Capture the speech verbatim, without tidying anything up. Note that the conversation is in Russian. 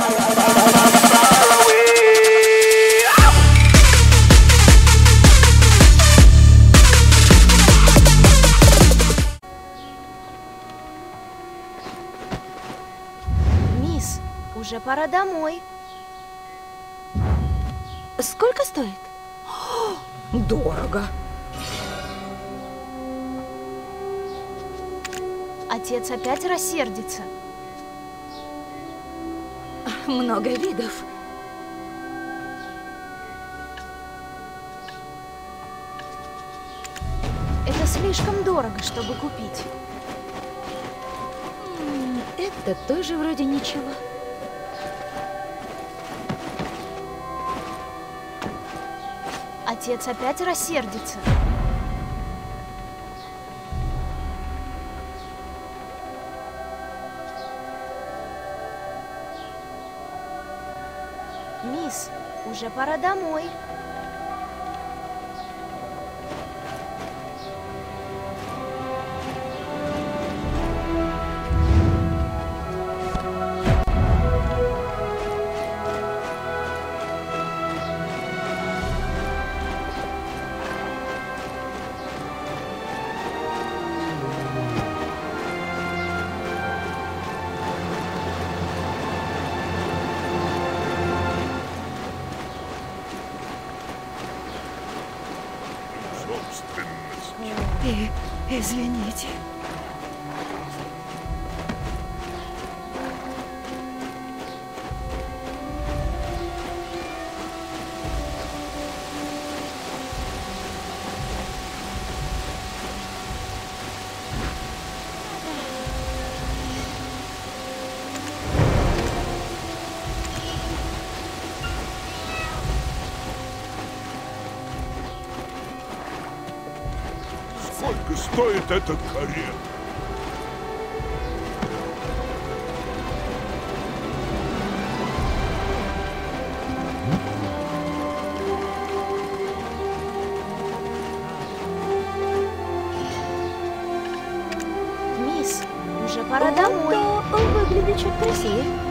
Мисс, уже пора домой. Сколько стоит? Дорого. Отец опять рассердится. Много видов. Это слишком дорого, чтобы купить. Это тоже вроде ничего. Отец опять рассердится. Мисс, уже пора домой. И, извините. Сколько стоит эта карета? Мисс, уже пора домой. Да, выглядит чуть красивее.